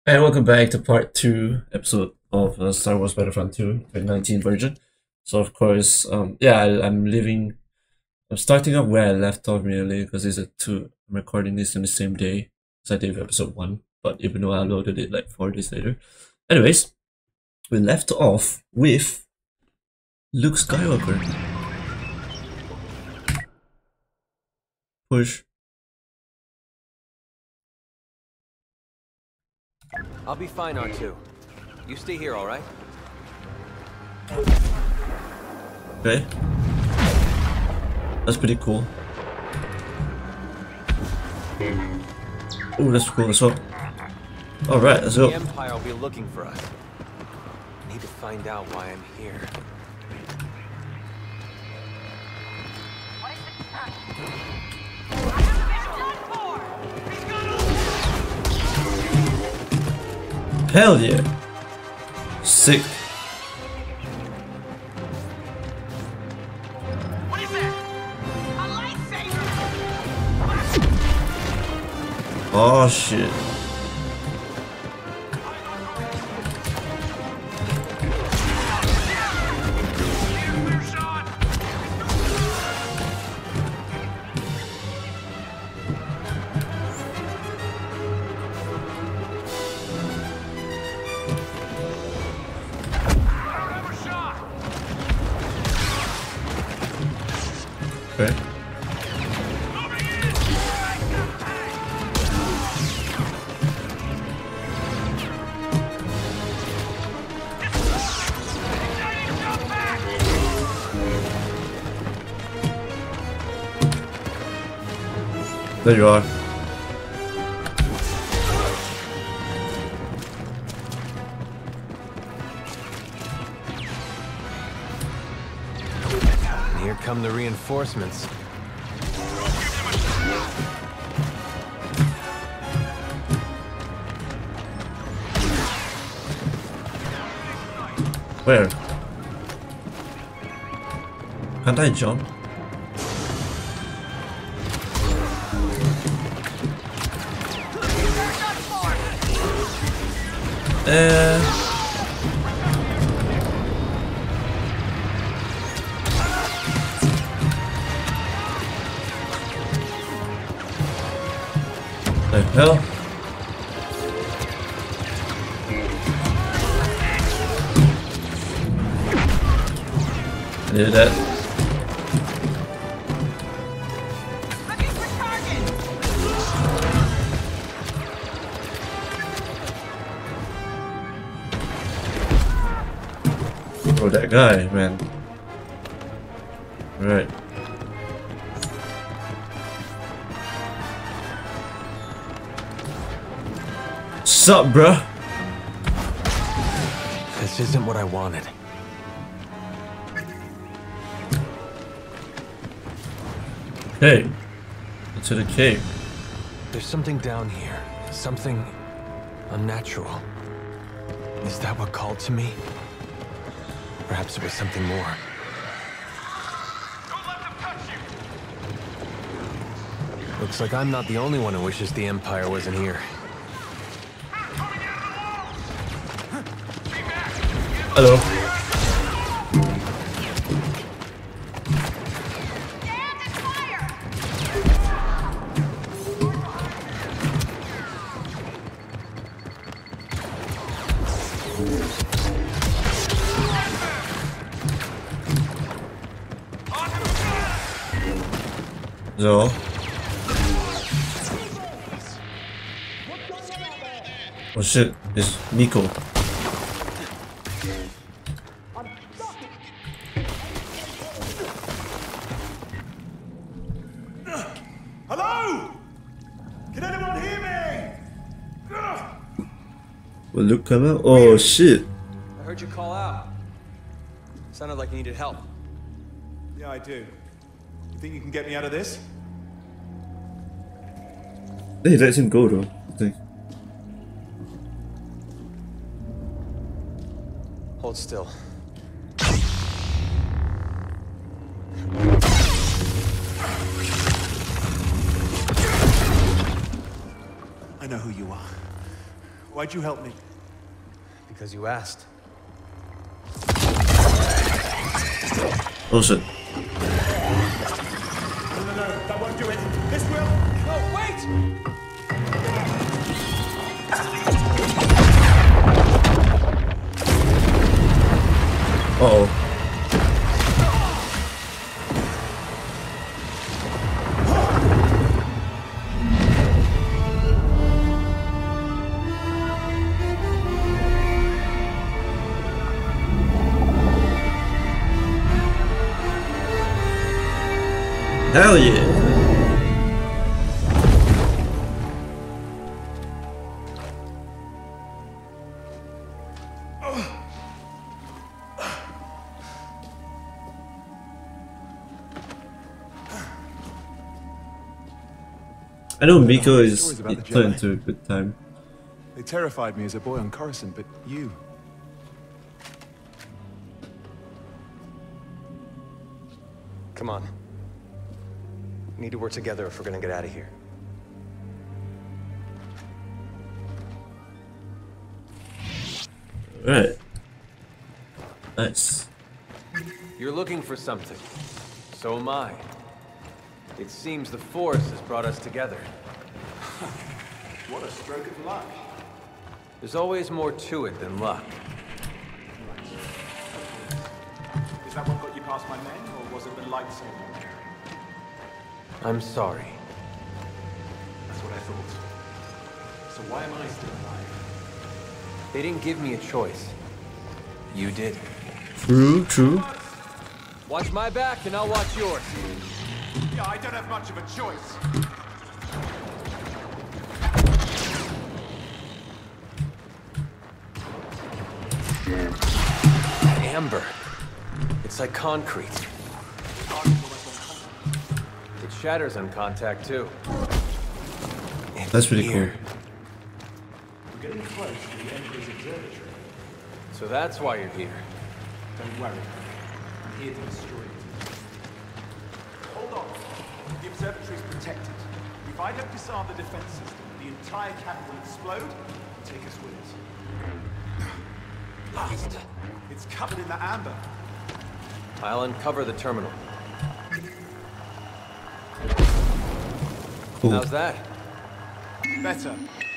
And welcome back to part 2 episode of Star Wars Battlefront 2 2019 version. So of course, I'm starting up where I left off really because I'm recording this on the same day as I did with episode 1, but even though I loaded it like 4 days later. Anyways, we left off with Luke Skywalker. Push. I'll be fine, R2. You stay here, alright? Okay. That's pretty cool. Oh, that's cool as well. Alright, let's go. The Empire will be looking for us. I need to find out why I'm here. Hell yeah. Sick. What is that? A lightsaber! Oh shit. Okay. There you are. And here come the reinforcements. Where? Can't I jump? The hell? I did that. Looking for target! Oh, that guy, man. Right. Sup, bruh? This isn't what I wanted. Hey, into the cave. There's something down here. Something unnatural. Is that what called to me? Perhaps it was something more. Don't let them touch you! Looks like I'm not the only one who wishes the Empire wasn't here. Hello. Stand and fire! So. Oh shit, it's Nico. Hello? Can anyone hear me? Will Luke come out? Oh shit. I heard you call out. Sounded like you needed help. Yeah, I do. You think you can get me out of this? Hey, let him go though, I think. Hold still. I know who you are. Why'd you help me? Because you asked. Oh shit. No, that won't do it. This will. Oh, wait! Uh-oh. Hell yeah! I know Miko is playing to a good time. They terrified me as a boy on Coruscant, but you... Come on. We need to work together if we're gonna get out of here. Alright. Nice. You're looking for something. So am I. It seems the Force has brought us together. What a stroke of luck. There's always more to it than luck. Is that what got you past my men, or was it the lightsaber you were carrying? I'm sorry. That's what I thought. So why am I still alive? They didn't give me a choice. You did. True. Watch my back and I'll watch yours. Yeah, I don't have much of a choice. Amber. It's like concrete. It shatters on contact too. It's That's pretty here. We're getting close to the Emperor's observatory. So that's why you're here. Don't worry. I'm here to destroy it. Hold on. The observatory is protected. If I don't disarm the defense system, the entire camp will explode and take us with it. Lost. It's covered in the amber. I'll uncover the terminal. Cool. How's that? Better.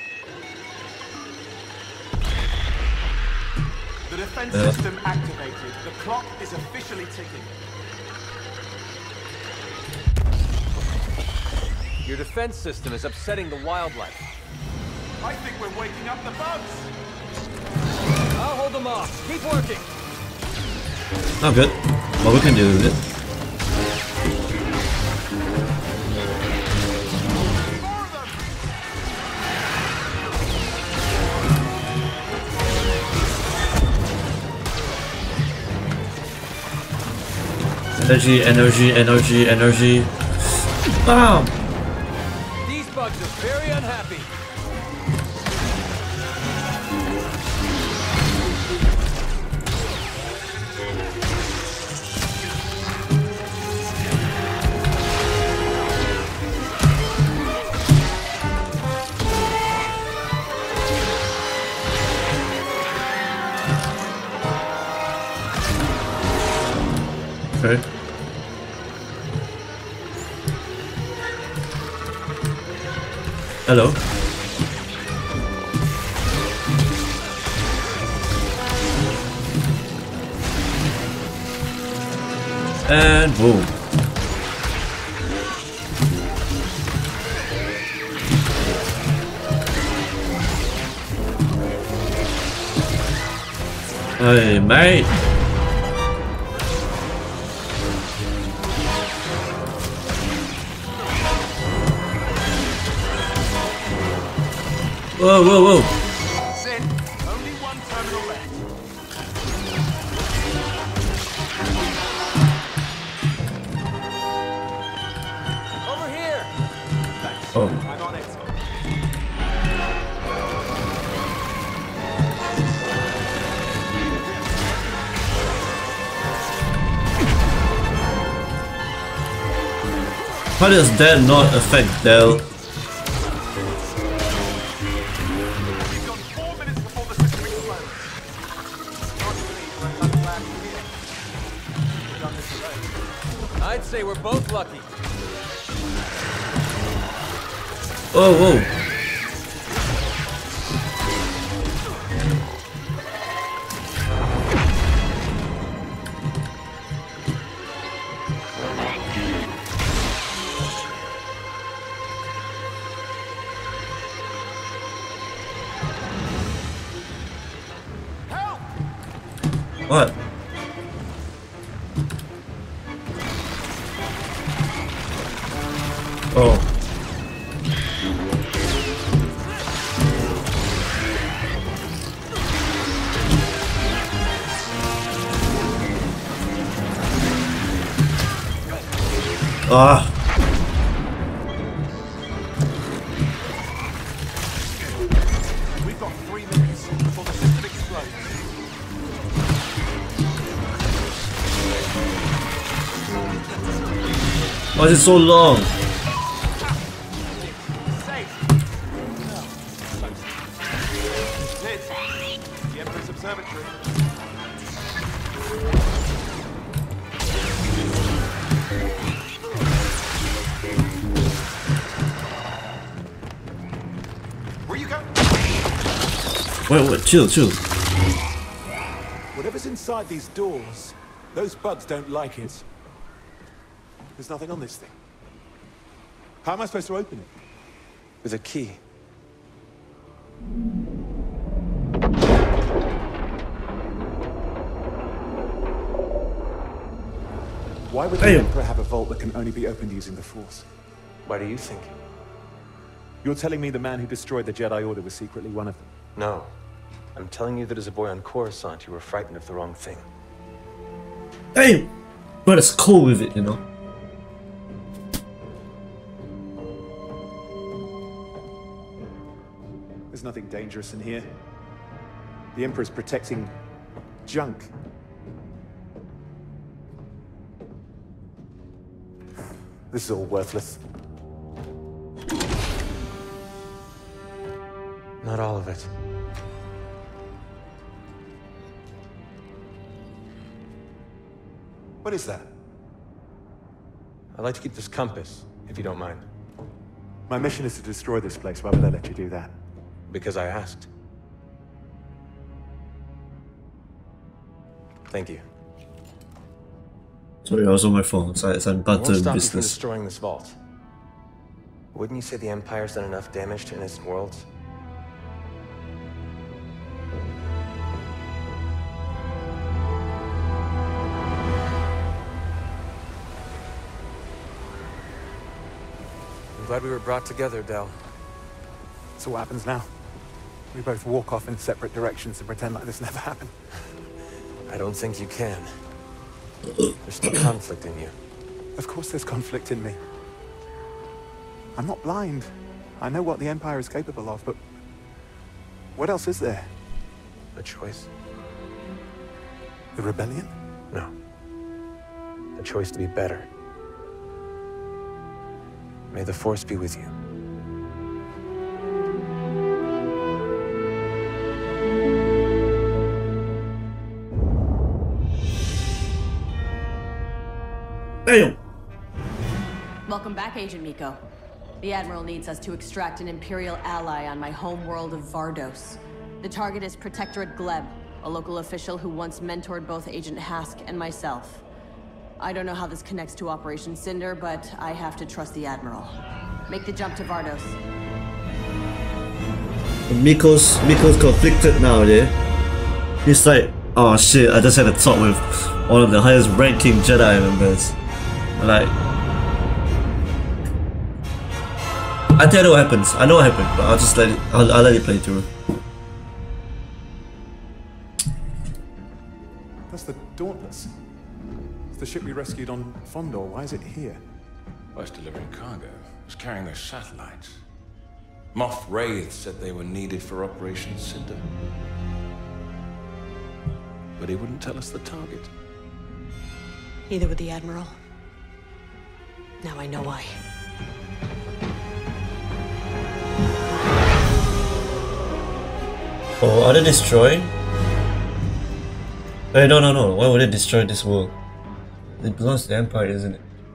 The defense system activated. The clock is officially ticking. Your defense system is upsetting the wildlife. I think we're waking up the bugs. I'll hold them off. Keep working. Not good. But we can deal with it. Energy. Bam! These bugs are very unhappy. Okay. Hello. And boom. Hey, mate. Whoa. That's it. Only one terminal left. Over here. Thanks. Oh. I'm on it. How does that not affect Del? We've got 4 I'd say we're both lucky. Oh, whoa. What? Oh. Ah. We've got 3 minutes before the system explodes. Why is it so long? Safe. Liz, the Emperor's Observatory. Where you going? Wait, chill. Whatever's inside these doors, those bugs don't like it. There's nothing on this thing. How am I supposed to open it? With a key. Why would the Hey. Emperor have a vault that can only be opened using the Force? Why do you think? You're telling me the man who destroyed the Jedi Order was secretly one of them? No. I'm telling you that as a boy on Coruscant, you were frightened of the wrong thing. Hey, but it's cool with it, you know. There's nothing dangerous in here. The Emperor's protecting junk. This is all worthless. Not all of it. What is that? I'd like to keep this compass, if you don't mind. My mission is to destroy this place. Why would I let you do that? Because I asked. Thank you. Sorry, I was on my phone, so it's I won't butter stop you from business. destroying this vault. Wouldn't you say the Empire's done enough damage to innocent worlds? I'm glad we were brought together, Del. So what happens now? We both walk off in separate directions and pretend like this never happened. I don't think you can. There's still conflict in you. Of course there's conflict in me. I'm not blind. I know what the Empire is capable of, but what else is there? A choice? The rebellion? No. A choice to be better. May the Force be with you. Damn! Welcome back, Agent Miko. The Admiral needs us to extract an Imperial ally on my home world of Vardos. The target is Protectorate Gleb, a local official who once mentored both Agent Hask and myself. I don't know how this connects to Operation Cinder, but I have to trust the Admiral. Make the jump to Vardos. Miko's conflicted now, yeah? He's like, oh shit, I just had a talk with one of the highest ranking Jedi members. Like, I tell you what happens. I know what happened, but I'll just let it. I'll let it play through. That's the Dauntless. It's the ship we rescued on Fondor. Why is it here? Was delivering cargo. Was carrying their satellites. Moff Wraith said they were needed for Operation Cinder. But he wouldn't tell us the target. Neither would the Admiral. Now I know why. Oh, are they destroying? Hey, no. Why would they destroy this world? It belongs to the Empire, isn't it?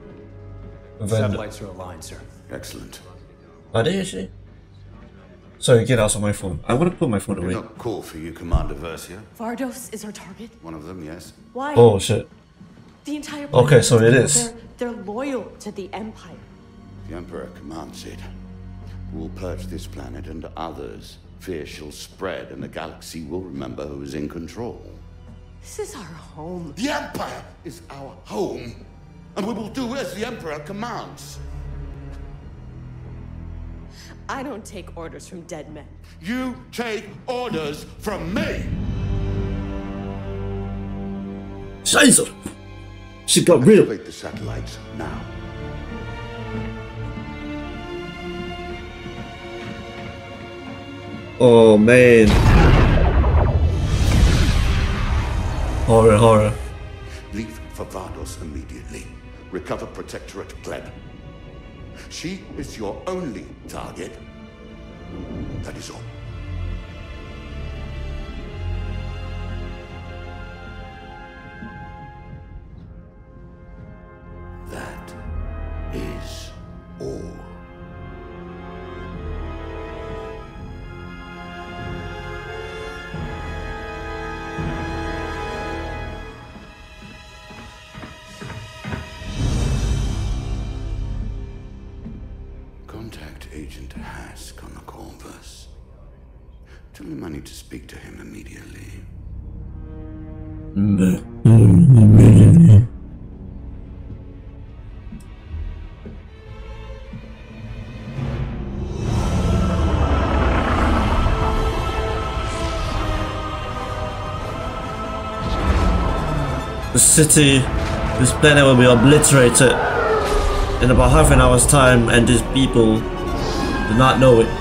Satellites are aligned, sir. Excellent. Are they actually? Sorry, get out of my phone. I want to put my phone Did away. not call for you, Commander Versio. Vardos is our target. One of them, yes. Why? Oh shit. The entire Okay, so it planet- is. They're loyal to the Empire. The Emperor commands it. We'll purge this planet and others. Fear shall spread and the galaxy will remember who is in control. This is our home. The Empire is our home, and we will do as the Emperor commands. I don't take orders from dead men. You take orders from me! Scheiße! She got real. Activate the satellites now. Oh man. Horror, horror. Leave for Vardos immediately. Recover Protectorate Gleb. She is your only target. That is all. That is all. Contact Agent Hask on the Corvus. Tell him I need to speak to him immediately. The city, this planet will be obliterated in about half an hour's time, and these people do not know it.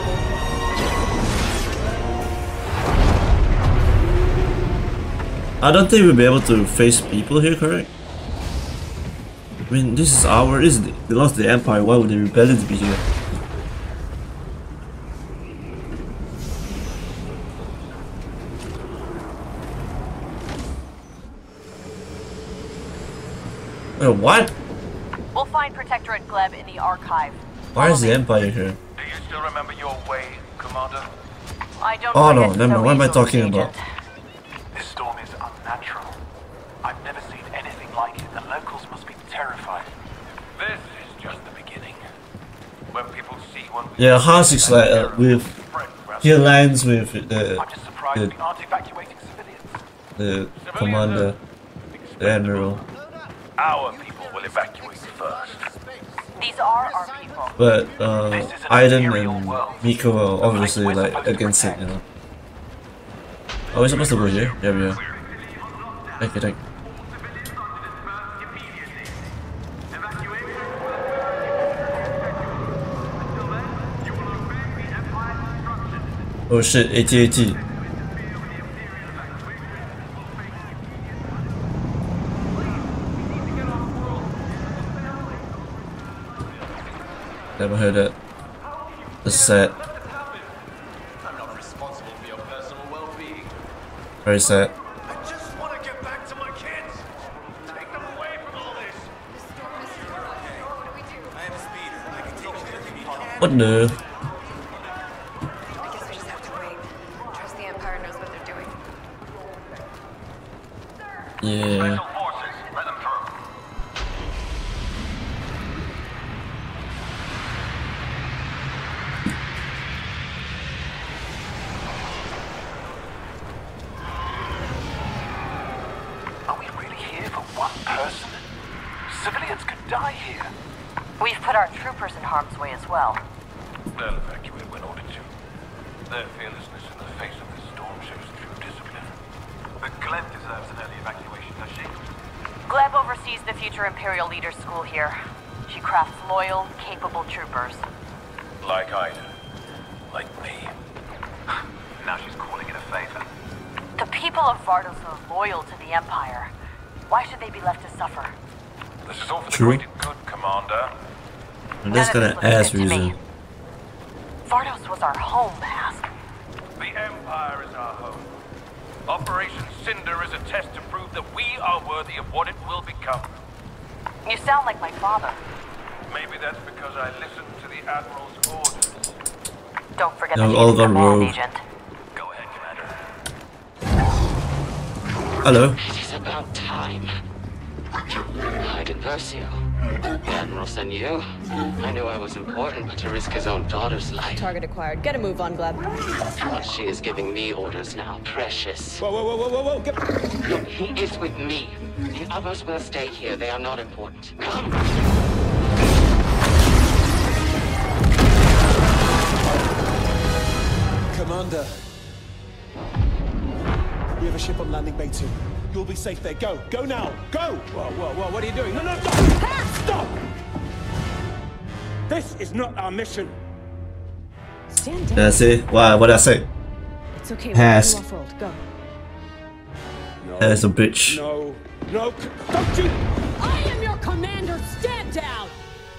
I don't think we'll be able to face people here, correct? I mean, this is it belongs to the Empire. Why would the rebellions be here? Wait, what? We'll find Protectorate Gleb in the archive. Why is the Empire here? Do you still remember your way, Commander? I don't Oh no, forget never mind. so What am I easily, talking Agent. about? This storm is unnatural. I've never seen anything like it. The locals must be terrified. This is just the beginning. When people see one... Yeah, Hask is like with he lands with the I'm just surprised we aren't evacuating civilians. the commander, the admiral. Our people will evacuate first. These are our people. But Aiden and Miko are obviously like against it, you know. Are we supposed to go here? Yeah, we are. Thank you, thank you. Oh shit, AT-AT. Never heard it. That's sad. I'm not responsible for your personal well-being. Very sad. I just want to get back to my kids. Take them away from all this. I have a speeder. I can take you if you need. What the? I guess we just have to wait. Trust the Empire knows what they're doing. Yeah. Forces, let them through. Are we really here for one person? Civilians could die here. We've put our troopers in harm's way as well. They'll evacuate when ordered to. Their fearlessness in the face of this storm shows true discipline. But Gleb deserves an early evacuation, does she? Gleb oversees the future Imperial Leaders School here. She crafts loyal, capable troopers. Like Ida. Like me. Now she's calling it a favor. The people of Vardos are loyal to the Empire. Why should they be left to suffer? This is all for the True. greater good, Commander. And that's None gonna of this ass looks good to me. reason. Vardos was our home, Hask. The Empire is our home. Operation Cinder is a test to prove that we are worthy of what it will become. You sound like my father. Maybe that's because I listened to the Admiral's orders. Don't forget No, the all chief of gone command, rogue. Agent. Go ahead, Commander. Hello. It is about time. Hyde Versio. The Admiral sent you. I knew I was important, but to risk his own daughter's life. Target acquired. Get a move on, Gleb. Well, she is giving me orders now. Precious. Whoa, whoa, whoa, whoa, whoa, whoa! Get... Look, he is with me. The others will stay here. They are not important. Come! Commander. We have a ship on landing bay 2. You'll be safe there. Go. Go now. Go! Whoa, whoa, whoa, what are you doing? No, no, stop! Stop! This is not our mission. Stand down. Yeah, see? Wow, what did I say? It's okay. Pass. We're off-road. Go. No. That's a bitch. No, no, don't you! I am your commander. Stand down.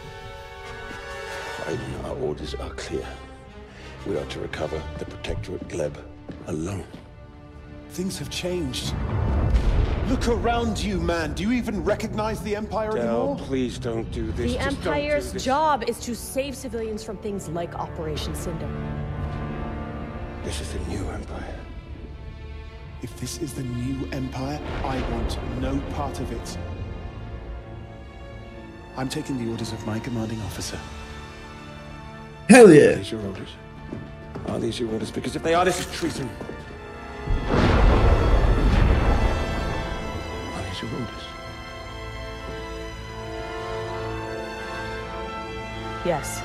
Aiden, our orders are clear. We are to recover the Protectorate Gleb alone. Things have changed. Look around you, man. Do you even recognize the Empire Del, anymore? please don't do this. The Just don't do Empire's this. job is to save civilians from things like Operation Cinder. This is the new Empire. If this is the new Empire, I want no part of it. I'm taking the orders of my commanding officer. Hell Are yeah. these your orders? Are these your orders? Because if they are, this is treason. Are these your orders? Yes.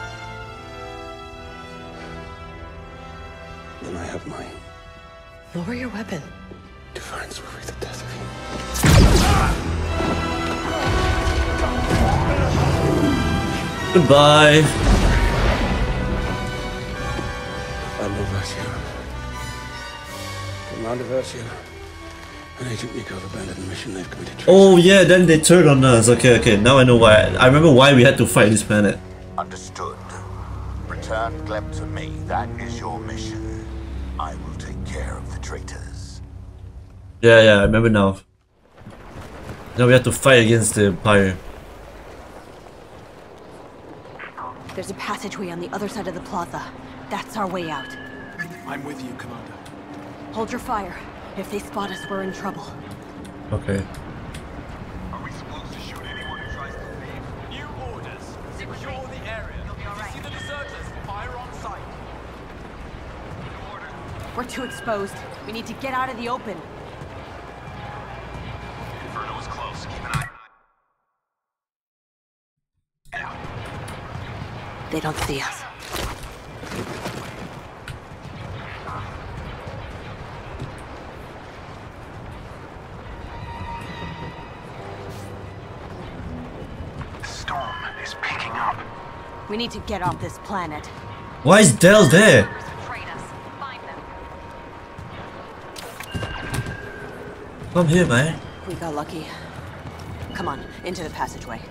Then I have mine. Lower your weapon. Defiance will be the death of you. Goodbye. Admiral Versio. Commander Versio. And Agent Nico have abandoned the mission. They've committed treason. Oh yeah, then they turned on us. Okay, okay. Now I know why. I remember why we had to fight this planet. Understood. Return Gleb to me. That is your mission. I will take care of the traitors. Yeah, yeah, I remember now. Now we have to fight against the Empire. There's a passageway on the other side of the plaza. That's our way out. I'm with you, Commander. Hold your fire. If they spot us, we're in trouble. Okay. Are we supposed to shoot anyone who tries to leave? New orders. Secure the area. If you see the deserters, fire on sight. We're too exposed. We need to get out of the open. Inferno is close. Keep an eye. They don't see us. The storm is picking up. We need to get off this planet. Why is Del there? Betrayed us. Find them. Come here, man. We got lucky. Come on, into the passageway.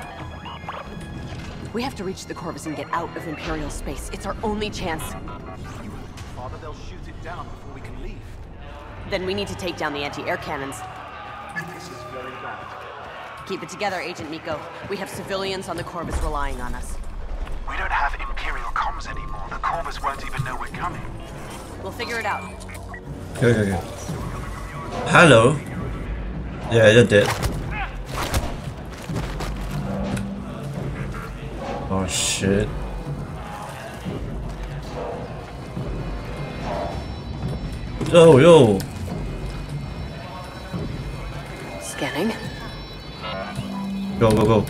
We have to reach the Corvus and get out of Imperial space. It's our only chance. Father, they'll shoot it down before we can leave. Then we need to take down the anti-air cannons. This is very bad. Keep it together, Agent Miko. We have civilians on the Corvus relying on us. We don't have Imperial comms anymore. The Corvus won't even know we're coming. We'll figure it out. Okay, okay, okay. Hello. Yeah, you're dead. Oh shit. Yo, yo. Scanning. Go, go, go.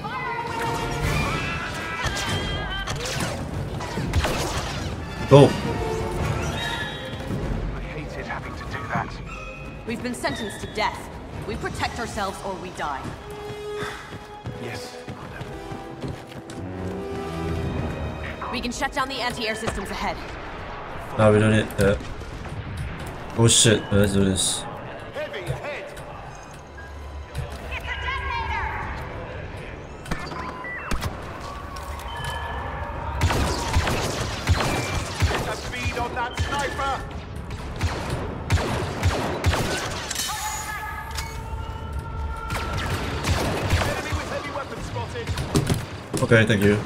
Go. I hated having to do that. We've been sentenced to death. We protect ourselves or we die. Yes. We can shut down the anti-air systems ahead. No, we don't need that. Oh shit, let's do this. Heavy ahead. It's a detonator! Get the speed on that sniper. Enemy with heavy weapons spotted. Okay, thank you.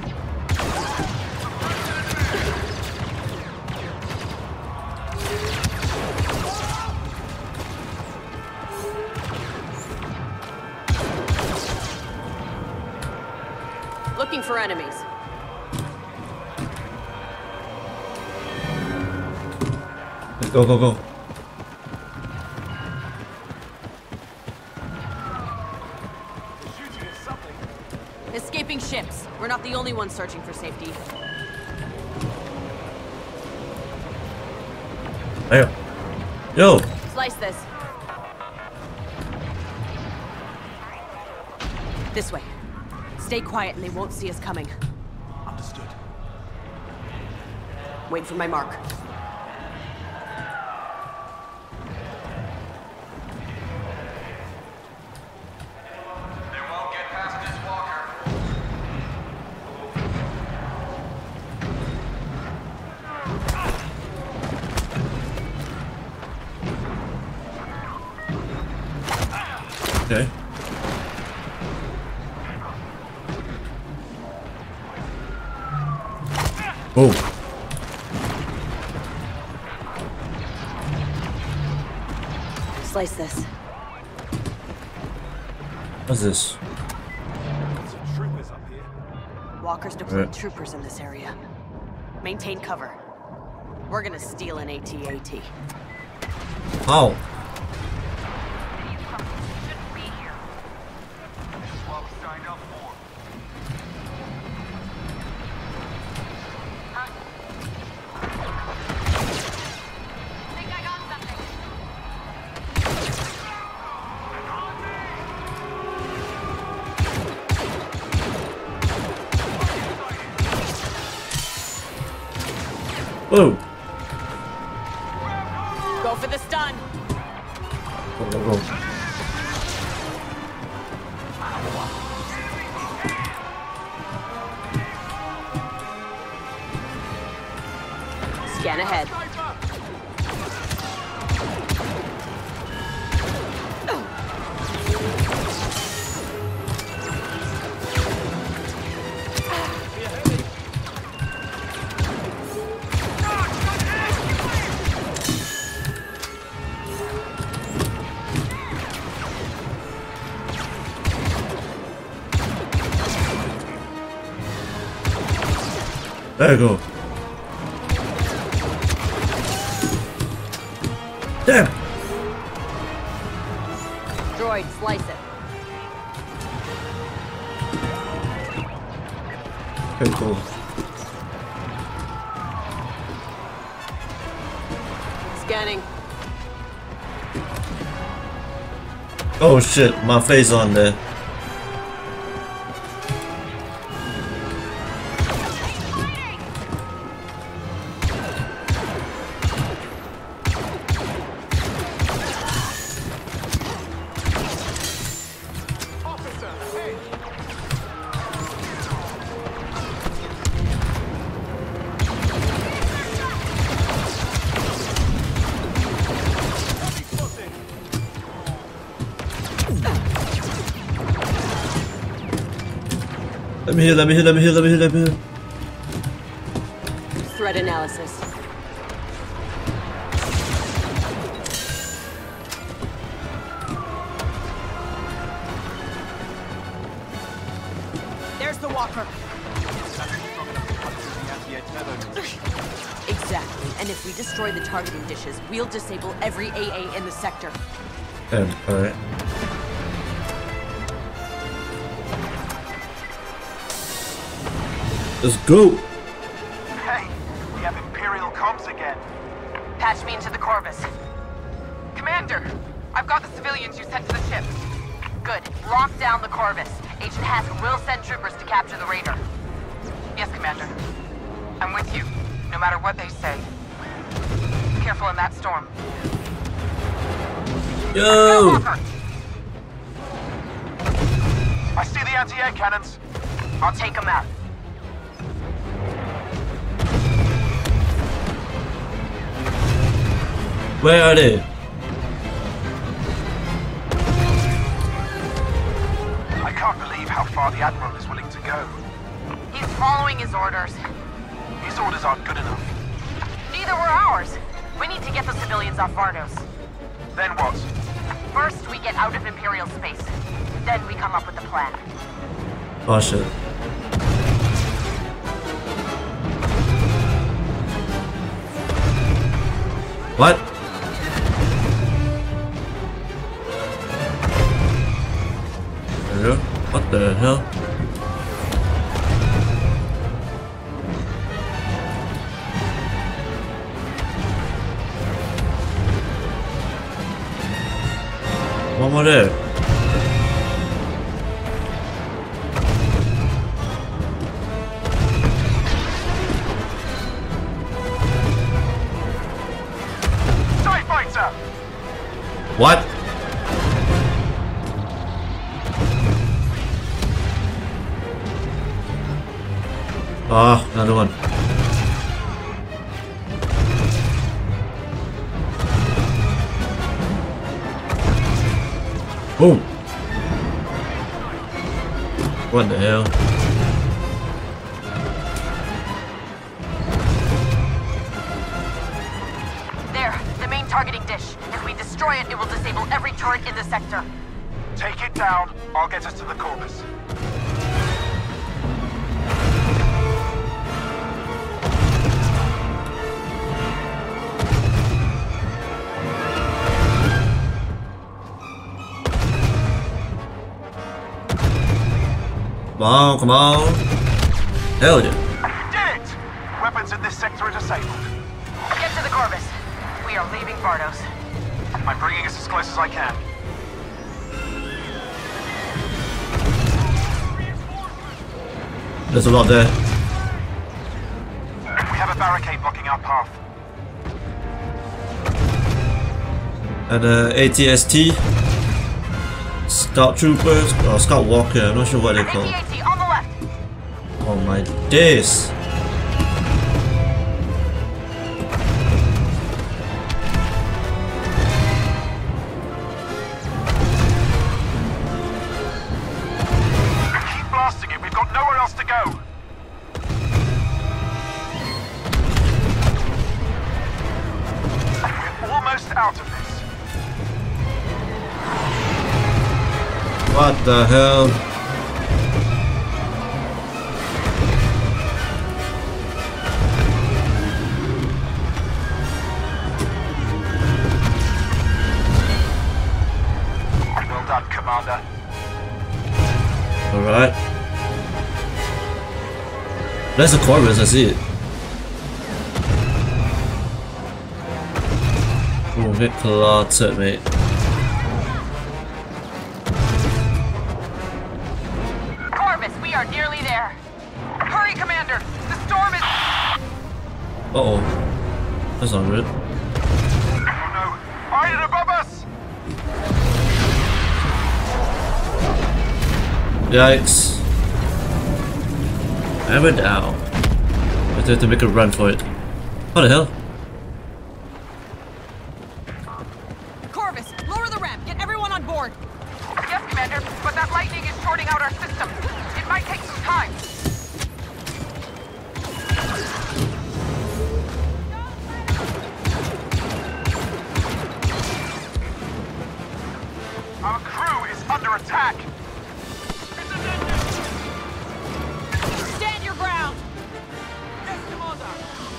Looking for enemies. Let's go, go, go. Escaping ships. We're not the only ones searching for safety. Hey. Yo. Slice this. This way. Stay quiet and they won't see us coming. Understood. Wait for my mark. They won't get past this walker. Okay. Boom. Slice this. What's this? Some troopers up here. Walkers deployed Right. troopers in this area. Maintain cover. We're gonna steal an AT-AT. How? What we signed up for. Think I got something. Whoa. Go for the stun. Go, go, go. Scan ahead. There you go. Damn. Droid, slice it. Okay, cool. Scanning. Oh shit, my face on there. Officer, hey! Let me heal, let me heal, let me heal, let me heal, let me heal. Threat analysis. There's the walker. Exactly. And if we destroy the targeting dishes, we'll disable every AA in the sector. Damn, alright. Let's go! Hey, we have Imperial comms again. Patch me into the Corvus. Commander, I've got the civilians you sent to the ship. Good. Lock down the Corvus. Agent Hask will send troopers to capture the Raider. Yes, Commander. I'm with you, no matter what they say. Careful in that storm. Yo! I see the anti-air cannons. I'll take them out. Where are they? I can't believe how far far the Admiral is willing to go. He's following his orders. His orders aren't good enough. Neither were ours. We need to get the civilians off Vardos. Then what? First, we get out of Imperial space. Then we come up with a plan. Oh shit. What? Hello? What the hell? One more there. TIE fighter! What? Ah, another one. Boom. What the hell? There, the main targeting dish. If we destroy it, it will disable every turret in the sector. Take it down. I'll get us to the Corvus. Come on, come on. Hell yeah. Did it! Weapons in this sector are disabled. Get to the Corvus. We are leaving Vardos. I'm bringing us as close as I can. There's a lot there. We have a barricade blocking our path. And ATST. Scout Troopers, or Scout Walker, I'm not sure what they're called. AT on the left. Oh my days. Keep blasting it, we've got nowhere else to go. We're almost out of this. What the hell? Well done, Commander. Alright. There's a Corvus, I see it. Oh, get clotted, mate. We are nearly there. Hurry, Commander! The storm is... Uh-oh. That's not good. Oh no! Iron above us! Yikes. And we're down. I have to make a run for it. What the hell? Corvus, lower the ramp. Get everyone on board. Yes, Commander, but that lightning is shorting out our system. It might take some time. Our crew is under attack. Stand your ground. Yes, Commander.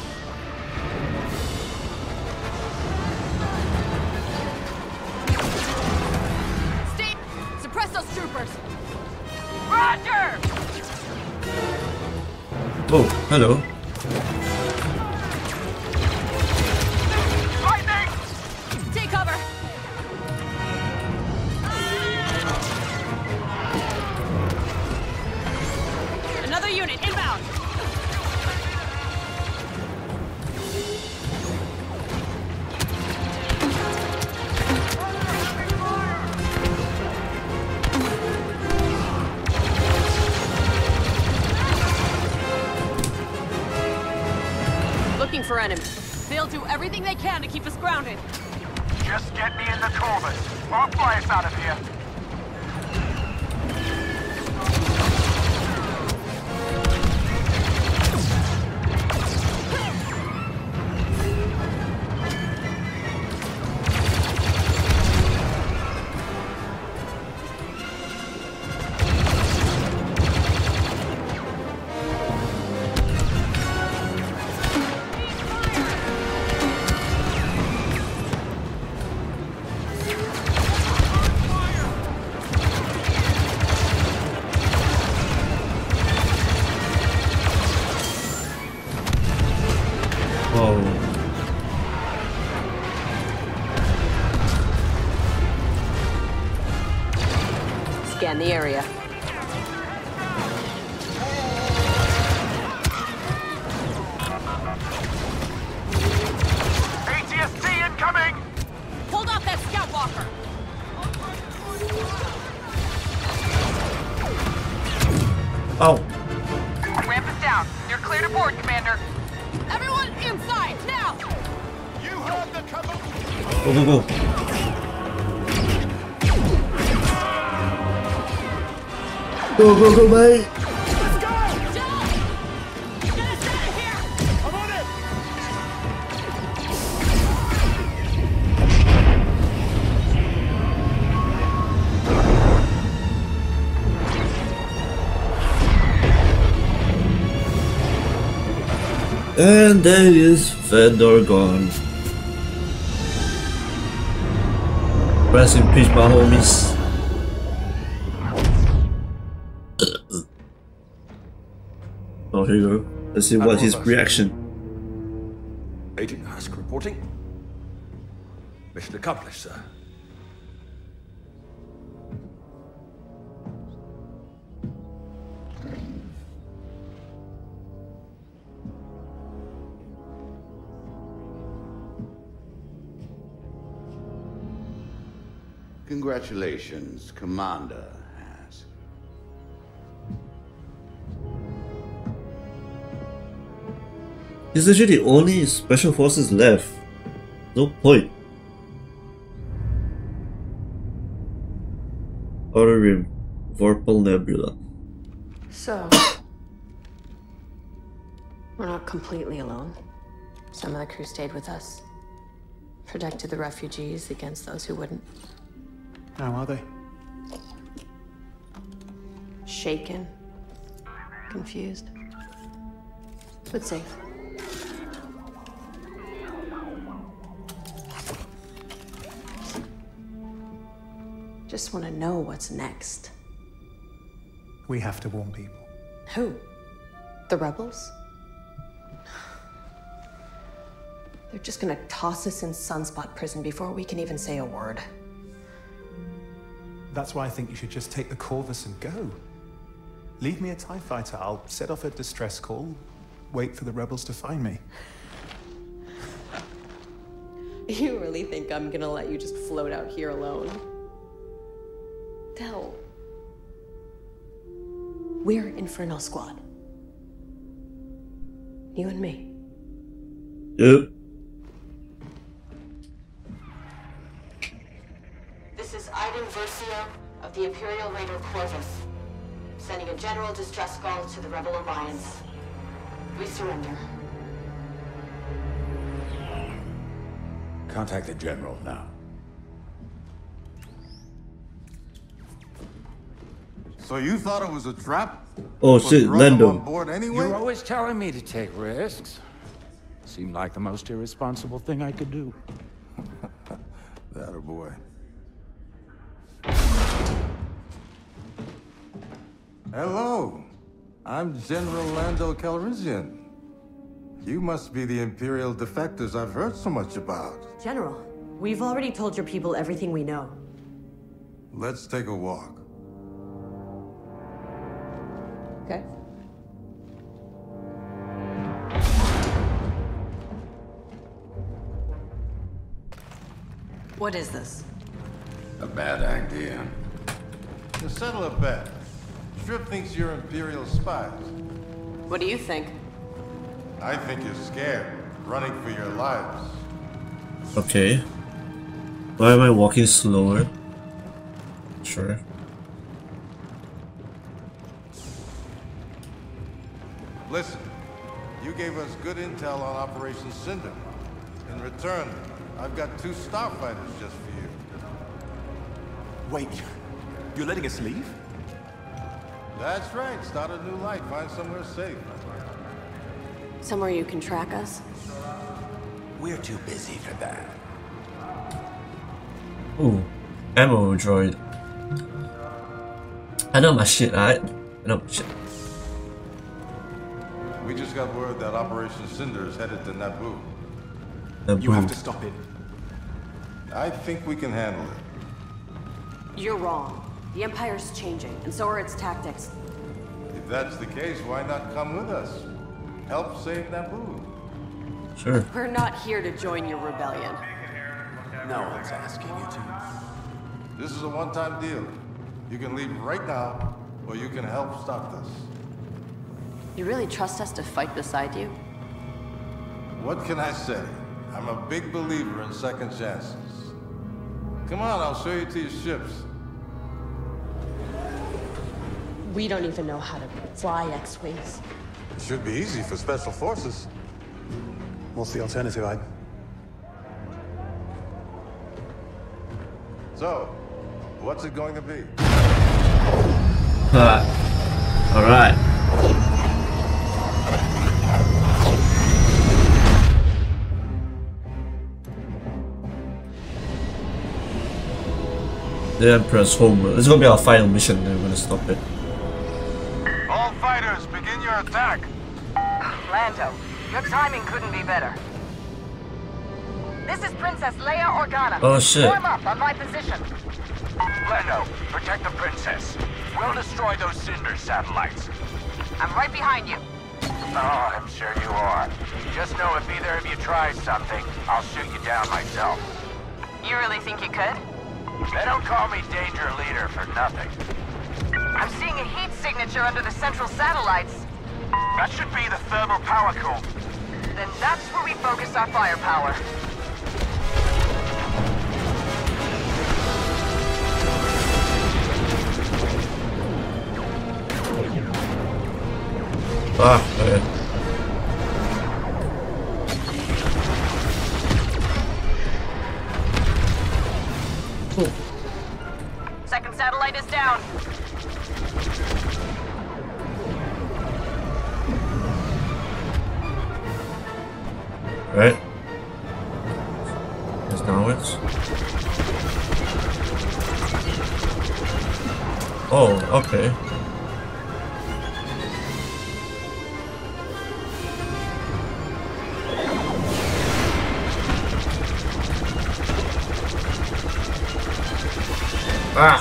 Stay. Suppress those troopers. Roger! Oh, hello. Lightning! Take cover. Another unit inbound. Looking for enemies. They'll do everything they can to keep us grounded. Just get me in the Corvus. I'll fly us out of here. scan the area. ATST incoming! Hold off that scout walker! Oh. Ramp is down. You're clear to board, Commander. Everyone inside, now! You heard the command! Go, go, go. Go, go, go, mate. Let's go! Joe! Get us out of here! I'm on it! And there is Fedor gone. Rest in peace, my homies. Oh, here you go. Let's see what his reaction. Agent Hask reporting. Mission accomplished, sir. Congratulations, Commander Hask. He's actually the only special forces left. No point. Outer Rim, Vorpal Nebula. So, we're not completely alone. Some of the crew stayed with us. Protected the refugees against those who wouldn't. How are they? Shaken. Confused. But safe. Just want to know what's next. We have to warn people. Who? The rebels? They're just gonna toss us in Sunspot prison before we can even say a word. That's why I think you should just take the Corvus and go. Leave me a TIE fighter. I'll set off a distress call, wait for the rebels to find me. You really think I'm gonna let you just float out here alone? Del. We're Infernal Squad. You and me. Yep. This is Iden Versio of the Imperial Raider Corvus, sending a general distress call to the Rebel Alliance. We surrender. Contact the General now. So you thought it was a trap? Oh But shit, brought them Lando. on board anyway? You're always telling me to take risks. Seemed like the most irresponsible thing I could do. That a boy. Hello, I'm General Lando Calrissian. You must be the Imperial defectors I've heard so much about. General, we've already told your people everything we know. Let's take a walk. Okay. What is this? A bad idea. To settle a bet, Strip thinks you're Imperial spies. What do you think? I think you're scared, running for your lives. Okay. Why am I walking slower? Sure. Listen, you gave us good intel on Operation Cinder. In return, I've got 2 starfighters just for you. Wait, you're letting us leave? That's right. Start a new life. Find somewhere safe. Somewhere you can track us? We're too busy for that. Ooh, ammo droid. I know my shit, alright? I know my shit. We just got word that Operation Cinder is headed to Naboo. You have to stop it. I think we can handle it. You're wrong. The Empire's changing, and so are its tactics. If that's the case, why not come with us? Help save Naboo. Sure. We're not here to join your rebellion. No one's asking you to. This is a one-time deal. You can leave right now, or you can help stop this. You really trust us to fight beside you? What can I say? I'm a big believer in second chances. Come on, I'll show you to your ships. We don't even know how to fly X-Wings. It should be easy for Special Forces. What's the alternative, Iden? So, what's it going to be? Alright. The Emperor's homeworld. This is gonna be our final mission, then we're gonna stop it. All fighters, begin your attack. Lando, your timing couldn't be better. This is Princess Leia Organa. Oh shit. Form up on my position. Lando, protect the princess. We'll destroy those Cinder satellites. I'm right behind you. Oh, I'm sure you are. Just know if either of you tries something, I'll shoot you down myself. You really think you could? They don't call me Danger Leader for nothing. I'm seeing a heat signature under the central satellites. That should be the thermal power core. Then that's where we focus our firepower. Ah, okay. Cool. Second satellite is down. Right. That's downwards. Oh, okay. Ah!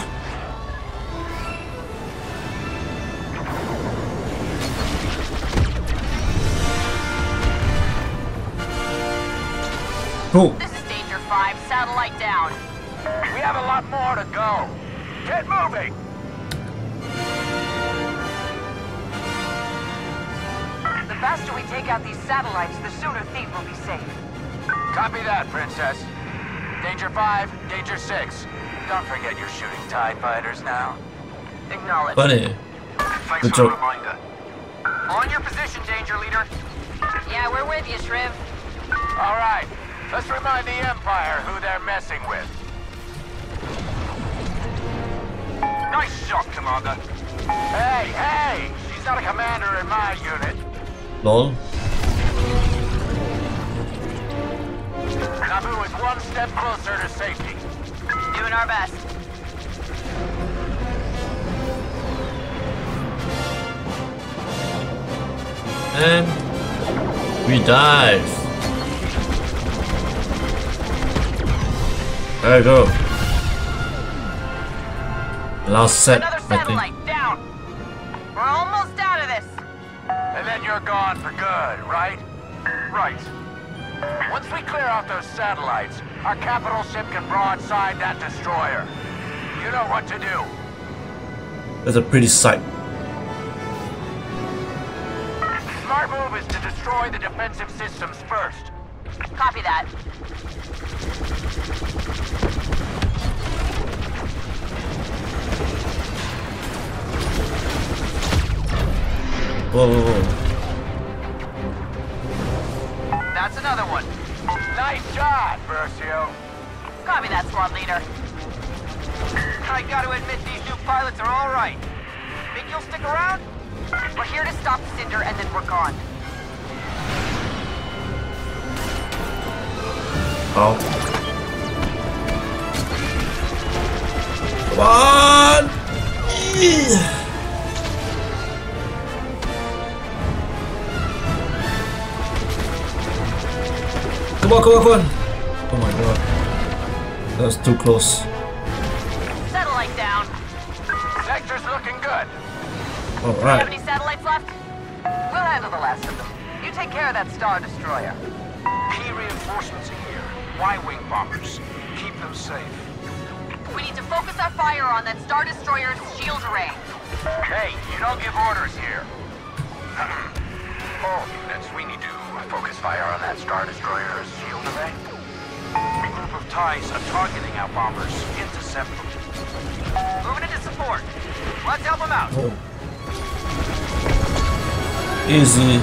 Cool. This is Danger 5, satellite down. We have a lot more to go. Get moving! The faster we take out these satellites, the sooner Thief will be safe. Copy that, Princess. Danger 5, Danger 6. Don't forget you're shooting TIE fighters now. Acknowledge. Funny. Thanks Good for the job. reminder. On your position, Danger Leader. Yeah, we're with you, Shriv. All right. Let's remind the Empire who they're messing with. Nice shot, Commander. Hey, hey! She's not a commander in my unit. Lol. Naboo is one step closer to safety. Doing our best. And we dive. There we go. Last set, Another I think. satellite down. We're almost out of this. And then you're gone for good, right? Right. Once we clear out those satellites, our capital ship can broadside that destroyer. You know what to do. That's a pretty sight. Smart move is to destroy the defensive systems first. Copy that. Whoa, whoa, whoa. That's another one. Nice job, Versio. Copy that, squad leader. I gotta admit, these new pilots are all right. Think you'll stick around? We're here to stop Cinder, and then we're gone. Oh. Come on! Come on, come on, come on! Oh my god. That was too close. Satellite down. Looking good. Do you have any satellites left? We'll handle the last of them. You take care of that Star Destroyer. Key reinforcements are here. Y-wing bombers. Keep them safe. We need to focus our fire on that Star Destroyer's shield array. Hey, you don't give orders here. All units, we need to focus fire on that Star Destroyer's shield array. A group of TIEs are targeting our bombers. Intercept them. Moving into support. Let's help them out. Oh. Easy.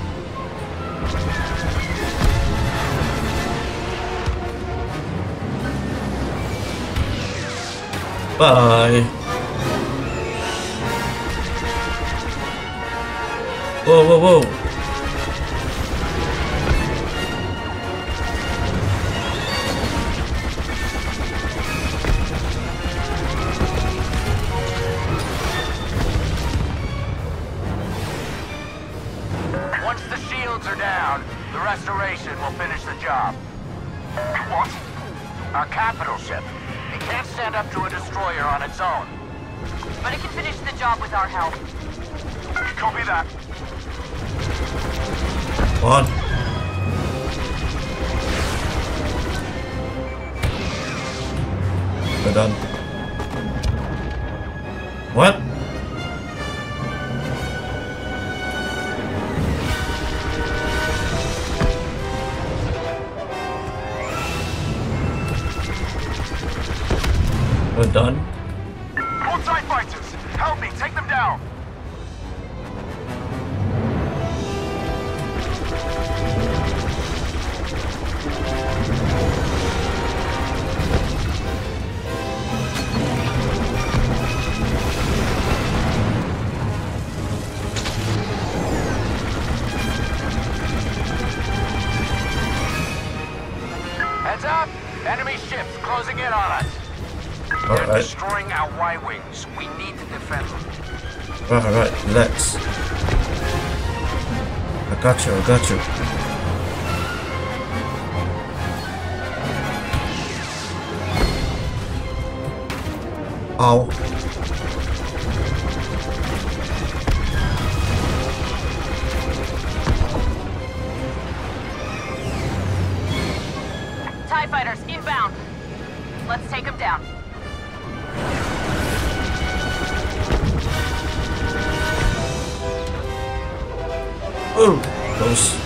Bye. Whoa, whoa, whoa. Once the shields are down, the restoration will finish the job. What? Our capital ship. It can't stand up to a destroyer on its own. But it can finish the job with our help. Copy that. What? We're done. What? We're done. All TIE fighters, help me, take them down. Heads up! Enemy ships closing in on us. They're Alright. destroying our Y-wings. We need to defend them. Alright, relax. I got you, I got you. Ow. TIE fighters inbound. Let's take them down. Oh, close.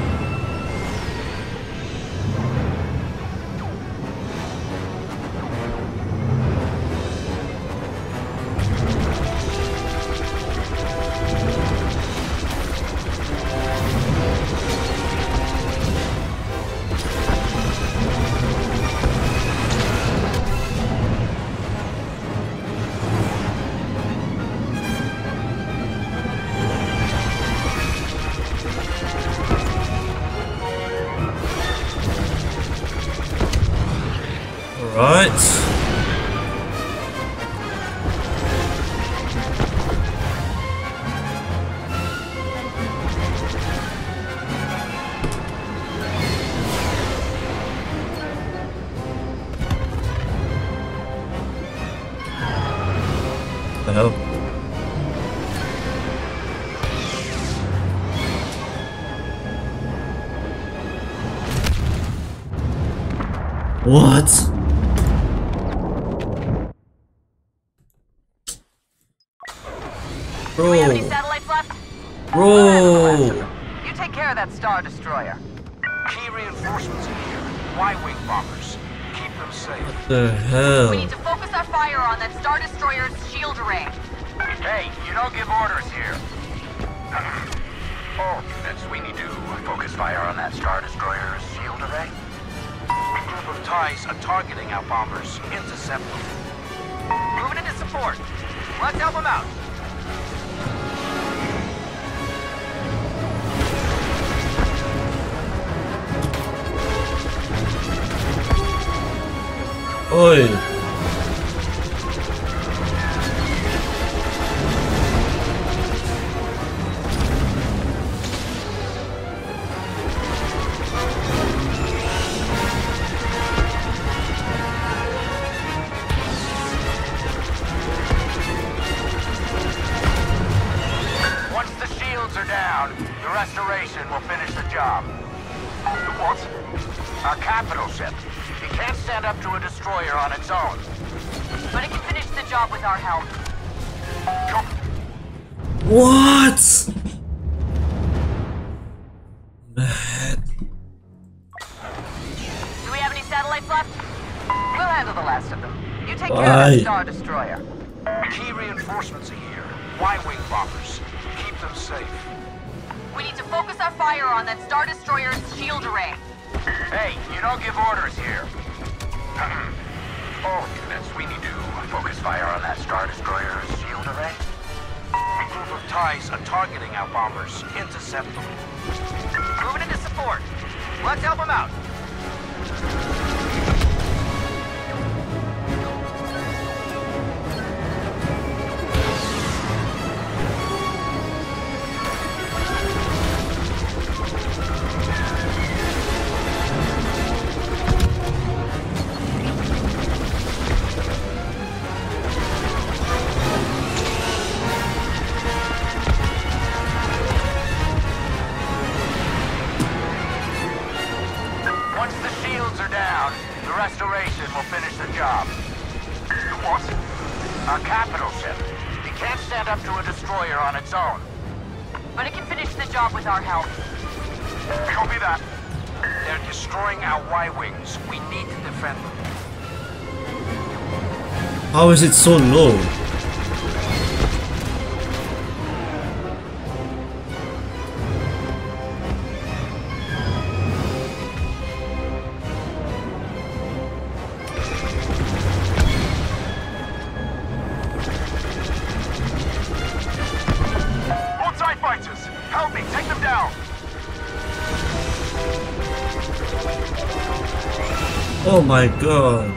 Right. The hell? What? Do we have any satellites left? Bro! You take care of that Star Destroyer. Key reinforcements are here. Y-wing bombers. Keep them safe. What the hell? We need to focus our fire on that Star Destroyer's shield array. Hey, you don't give orders here. All units, we need to focus fire on that Star Destroyer's shield array. A group of TIEs are targeting our bombers. Intercept them. Moving into support. Let's help them out. Oi! Restoration will finish the job. What? Our capital ship. It can't stand up to a destroyer on its own. But it can finish the job with our help. What? Do we have any satellites left? We'll handle the last of them. You take care Why? of the Star Destroyer. Key reinforcements are here. Y-wing bombers. Keep them safe. We need to focus our fire on that Star Destroyer's shield array. Hey, you don't give orders here. All units, we need to focus fire on that Star Destroyer's shield array. A group of TIEs are targeting our bombers. Intercept them. Moving into support. Let's help them out. Once the shields are down, the Restoration will finish the job. What? Our capital ship. It can't stand up to a destroyer on its own. But it can finish the job with our help. Copy that. They're destroying our Y-wings. We need to defend them. How is it so low? All TIE fighters, help me, take them down. Oh my god.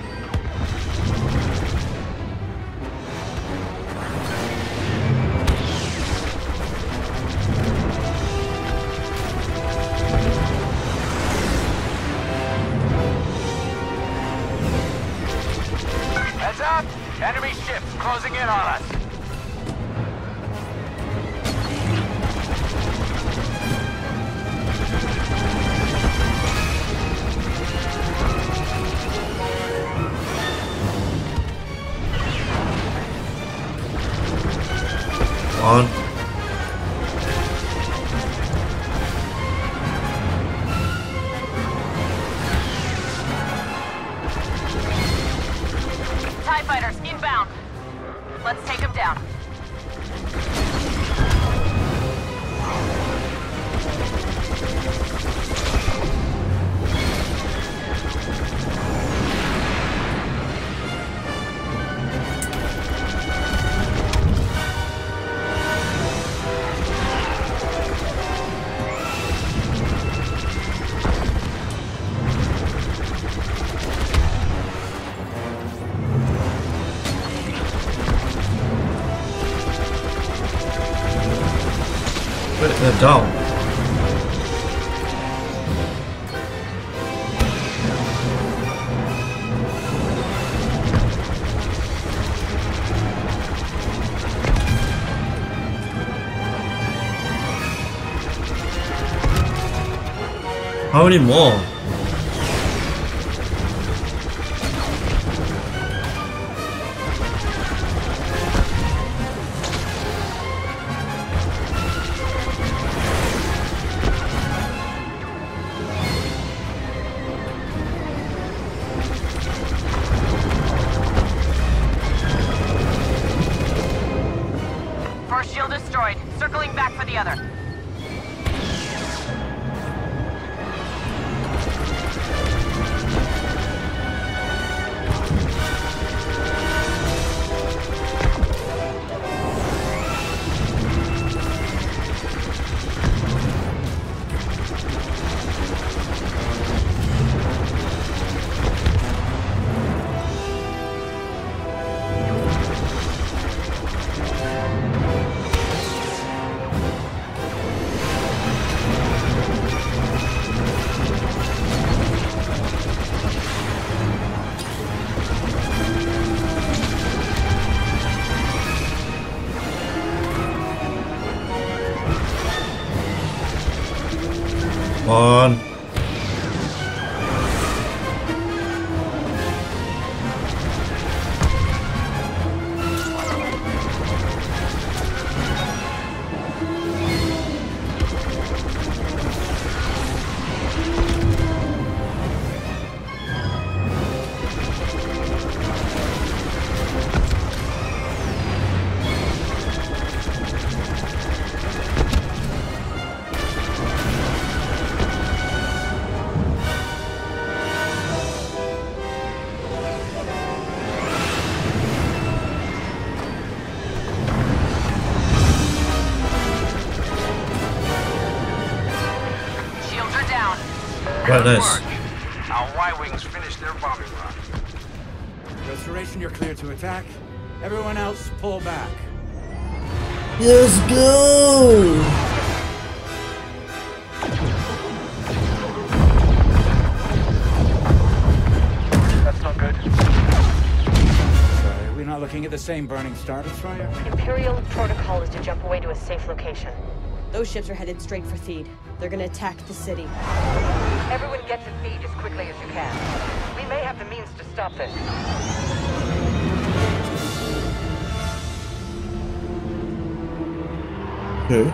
Heads up! Enemy ships closing in on us. On. TIE fighters, inbound. Let's take them down. Wait, they're down. How many more? First shield destroyed. Circling back for the other. Come on. Right, nice. Our Y-Wings finished their bombing run. Restoration, you're clear to attack. Everyone else, pull back. Let's go! That's not good. Sorry, we're not looking at the same burning star destroyer. Imperial protocol is to jump away to a safe location. Those ships are headed straight for Theed. They're gonna attack the city. Everyone get to Theed as quickly as you can. We may have the means to stop this. Okay.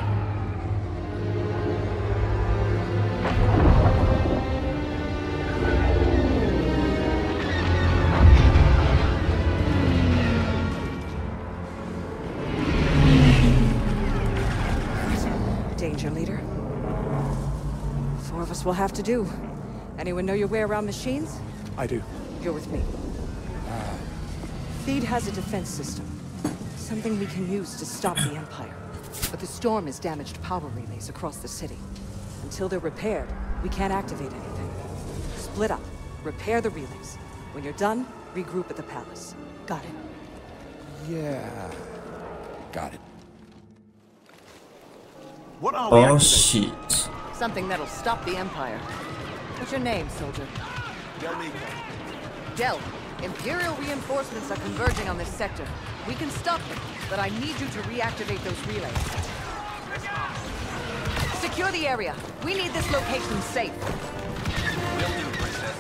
Danger, leader. 4 of us will have to do. Anyone know your way around machines? I do. You're with me. Theed has a defense system. Something we can use to stop the Empire. But the storm has damaged power relays across the city. Until they're repaired, we can't activate anything. Split up. Repair the relays. When you're done, regroup at the palace. Got it? Yeah. Got it. What are we Oh activating? shit. Something that'll stop the Empire. What's your name, soldier? Del Nico. Del, Imperial reinforcements are converging on this sector. We can stop them, but I need you to reactivate those relays. Secure the area. We need this location safe. Will do, Princess.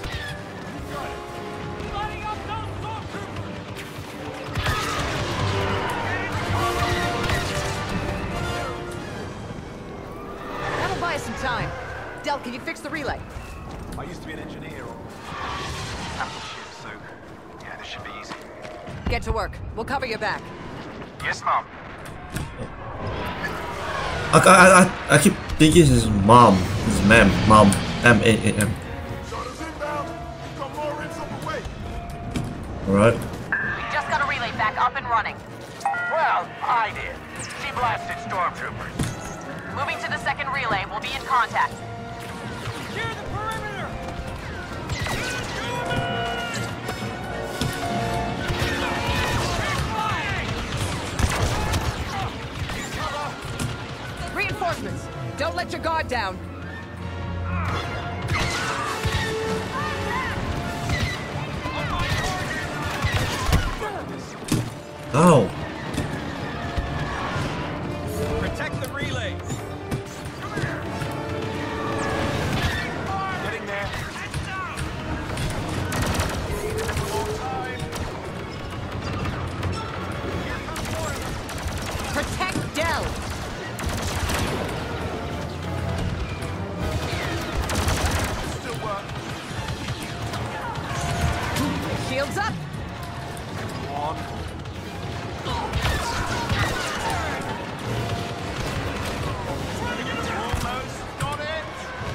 That'll buy us some time. Del, can you fix the relay? I used to be an engineer on capital ships, so yeah, this should be easy. Get to work. We'll cover your back. Yes, Mom. I keep thinking it's his mom. His ma'am. Mom. M-A-A-M. Alright. We just got a relay back up and running. Well, I did. She blasted stormtroopers. Moving to the second relay, we'll be in contact. Secure the perimeter! Reinforcements! Don't let your guard down. Ow. Protect the relays! Getting there. Protect Del! Still work. Shields up! On. Almost got it!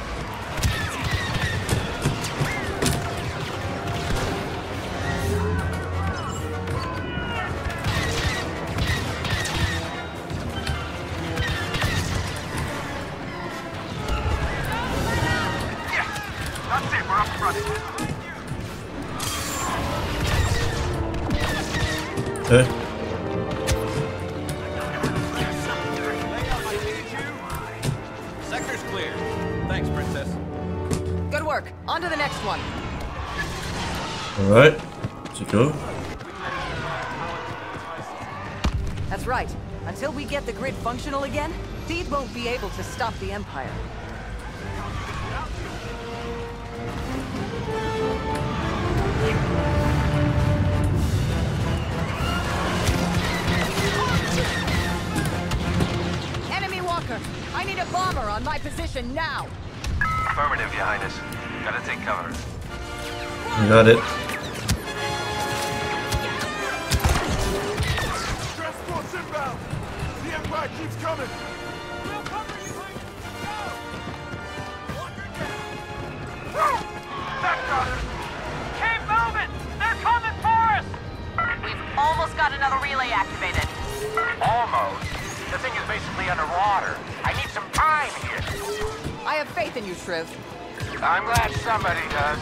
That's it, we're up and running. Eh? Sector's clear. Thanks, Princess. Good work. On to the next one. Alright. Let's go. That's right. Until we get the grid functional again, Theed won't be able to stop the Empire. on my position now! Affirmative, Your Highness. Gotta take cover. Got it. Transport's inbound! The Empire keeps coming! We'll cover you, Mike! Go! That got it! Keep moving! They're coming for us! We've almost got another relay activated. Almost. The thing is basically underwater. I need some time here. I have faith in you, Shriv. I'm glad somebody does.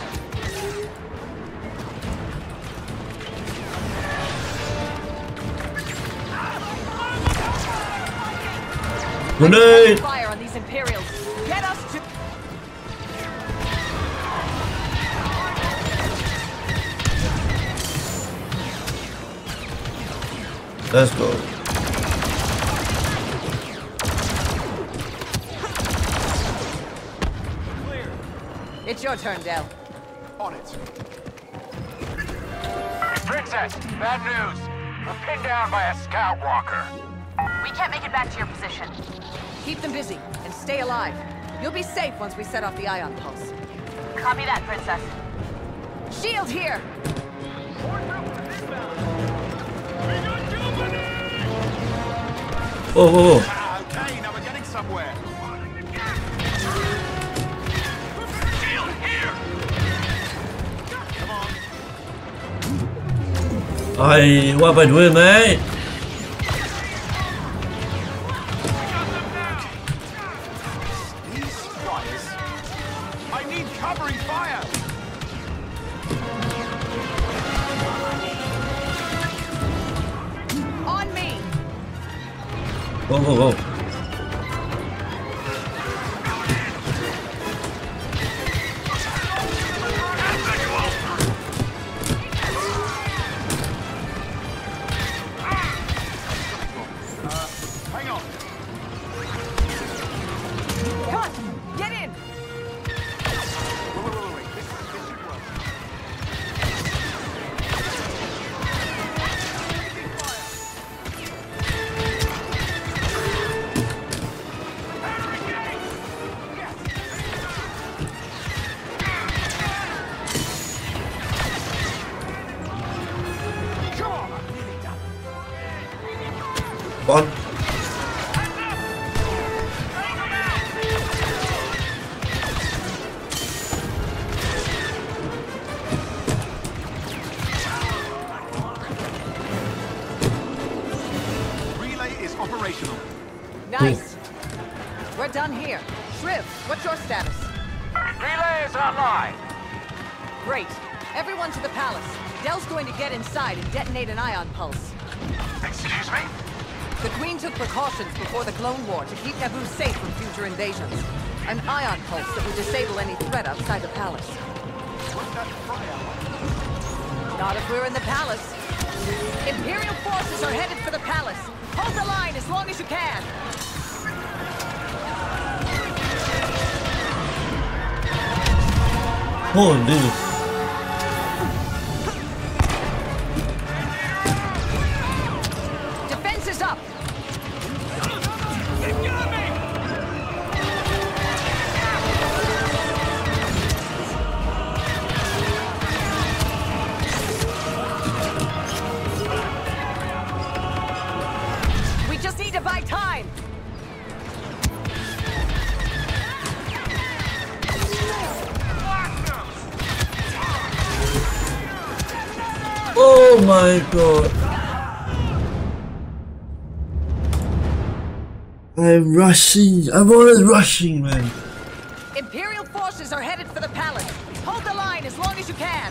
Grenade! Fire on these Imperials. Get us to... Let's go. It's your turn, Del. On it. Princess, bad news. We're pinned down by a scout walker. We can't make it back to your position. Keep them busy and stay alive. You'll be safe once we set off the ion pulse. Copy that, Princess. Shield here! Whoa, whoa, whoa. Okay, now we're getting somewhere. Shield here! Come on. What am I doing, mate? These wires. I need covering fire. On me! Whoa, whoa, whoa. Hang on. Cut! Get in! Wait. This should work. Come on, I'm nearly done. One. Relay is operational. Nice. We're done here. Shriv, what's your status? Relay is online. Great. Everyone to the palace. Del's going to get inside and detonate an ion pulse. Excuse me? The Queen took precautions before the Clone War to keep Naboo safe from future invasions. An ion pulse that would disable any threat outside the palace. Not if we're in the palace. Imperial forces are headed for the palace. Hold the line as long as you can. Holy. Defense is up. We just need to buy time. Oh my god. I'm rushing. I'm always rushing, man. Imperial forces are headed for the palace. Hold the line as long as you can.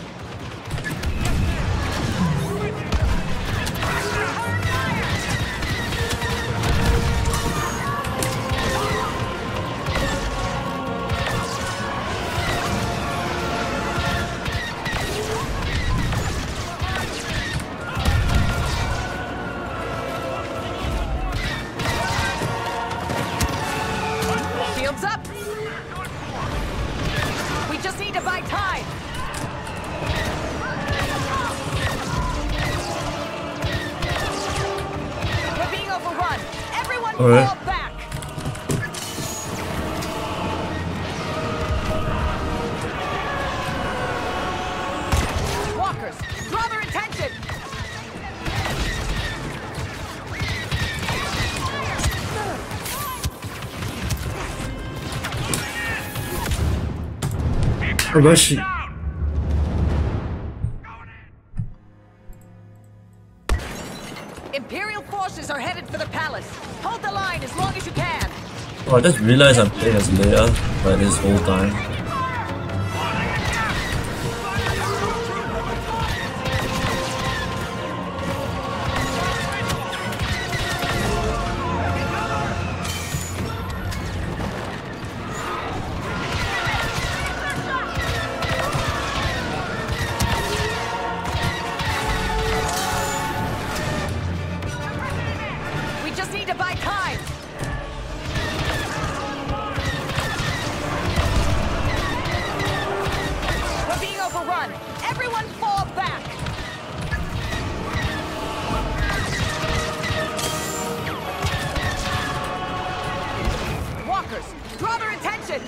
Shields up. We just need to buy time. We're being overrun. Everyone All right. fall back. where's she? Imperial forces are headed for the palace. Hold the line as long as you can. Oh, I just realized I'm playing as Leia by this whole time. We just need to buy time. We're being overrun. Everyone fall back. Walkers, draw their attention.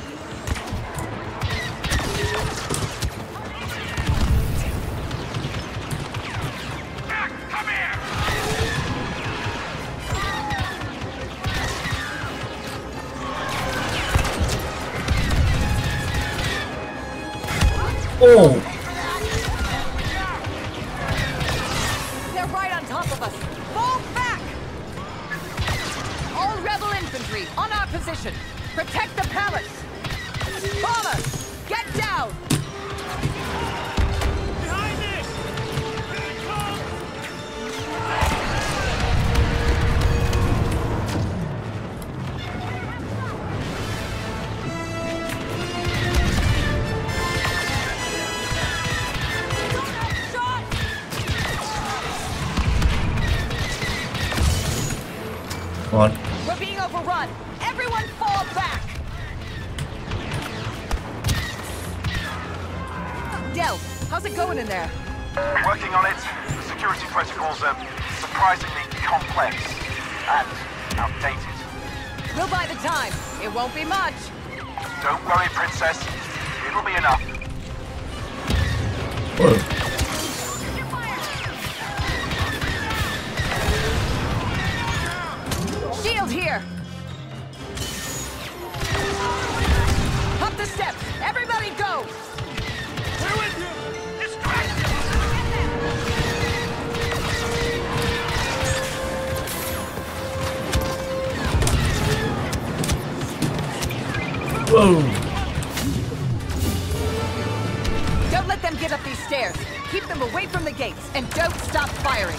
Oh! They're right on top of us. Fall back! All rebel infantry on our position. Protect the palace. Bomber, get down! Behind this! Here it comes! What? We're being overrun. Everyone fall back! Del, how's it going in there? Working on it. The security protocols are surprisingly complex and outdated. We'll buy the time. It won't be much. Don't worry, Princess. It'll be enough. Shield here! Up the steps! Everybody go! We're with you! Distract! Whoa! Don't let them get up these stairs. Keep them away from the gates, and don't stop firing.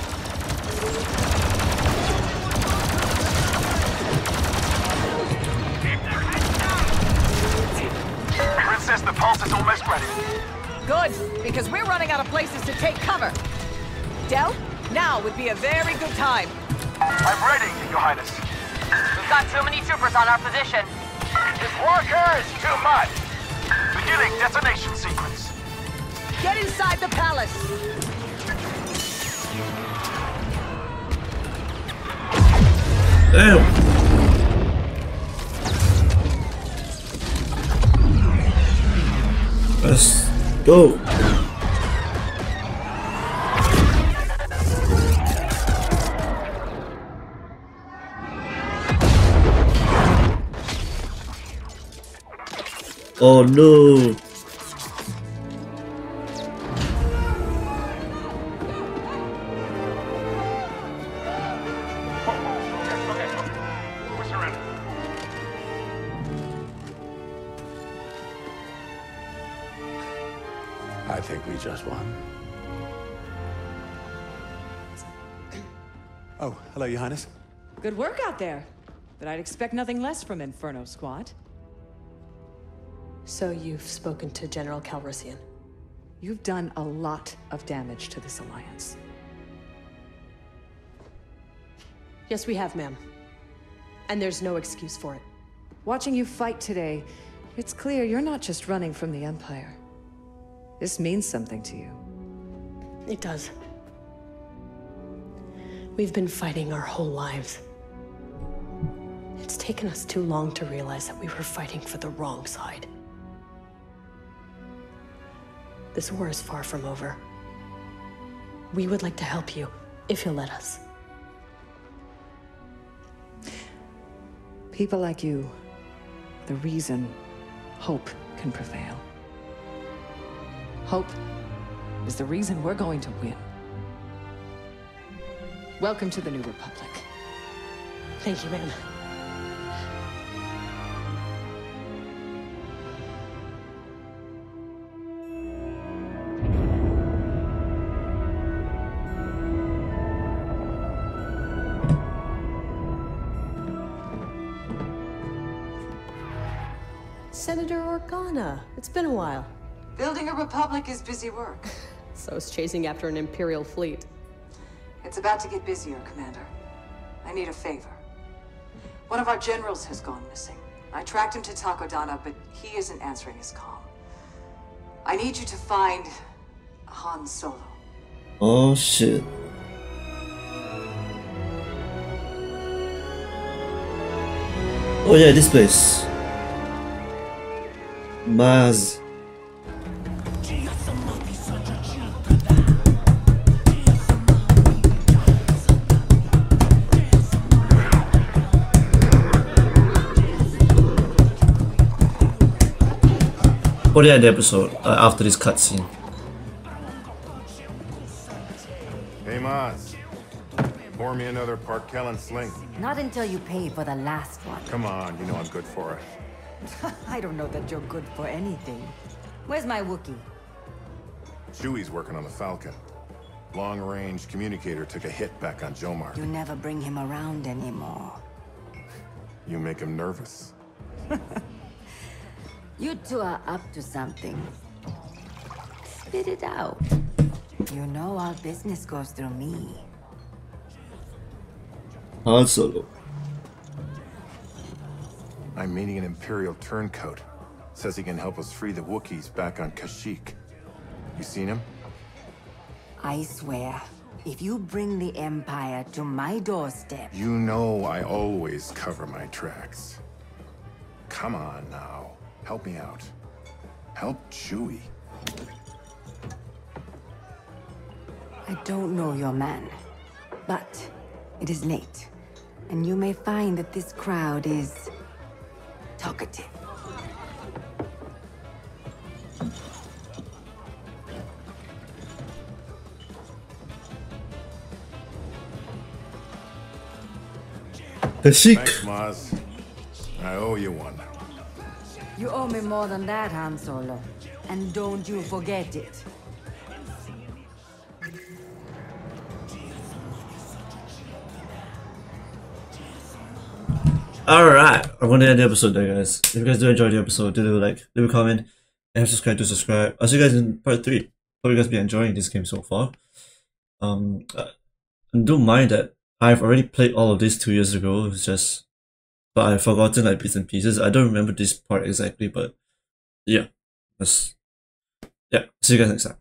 Princess, the pulse is almost ready. Good, because we're running out of places to take cover. Del, now would be a very good time. I'm ready, Your Highness. We've got too many troopers on our position. This worker is too much. Beginning detonation sequence. Get inside the palace. Damn! Let's go! Oh no! We're surrounded. I think we just won. Oh, hello, Your Highness. Good work out there. But I'd expect nothing less from Inferno Squad. So you've spoken to General Calrissian? You've done a lot of damage to this alliance. Yes, we have, ma'am. And there's no excuse for it. Watching you fight today, it's clear you're not just running from the Empire. This means something to you. It does. We've been fighting our whole lives. It's taken us too long to realize that we were fighting for the wrong side. This war is far from over. We would like to help you, if you'll let us. People like you, the reason hope can prevail. Hope is the reason we're going to win. Welcome to the New Republic. Thank you, ma'am. Senator Organa, it's been a while. Building a republic is busy work. So is chasing after an Imperial fleet. It's about to get busier, Commander. I need a favor. One of our generals has gone missing. I tracked him to Takodana, but he isn't answering his call. I need you to find Han Solo. Oh shit. Oh yeah, this place. Maz. What the end of the episode after this cutscene? Hey, Maz. Pour me another Park Kellen sling. Not until you pay for the last one. Come on, you know I'm good for it. I don't know that you're good for anything. Where's my Wookiee? Chewie's working on the Falcon. Long-range communicator took a hit back on Jomar. You never bring him around anymore. You make him nervous. You two are up to something. Spit it out. You know all business goes through me. Han Solo. I'm meeting an Imperial turncoat. Says he can help us free the Wookiees back on Kashyyyk. You seen him? I swear, if you bring the Empire to my doorstep... You know I always cover my tracks. Come on now. Help me out. Help Chewie. I don't know your man, but it is late, and you may find that this crowd is talkative. Kashyyyk. Thanks, Maz. I owe you one. You owe me more than that, Han Solo. And don't you forget it. Alright, I'm going to end the episode there, guys. If you guys do enjoy the episode, do leave a like, leave a comment, and subscribe to subscribe. I'll see you guys in part 3. Hope you guys been enjoying this game so far. And don't mind that I've already played all of this 2 years ago. It's just, but I've forgotten like bits and pieces. I don't remember this part exactly, but yeah, see you guys next time.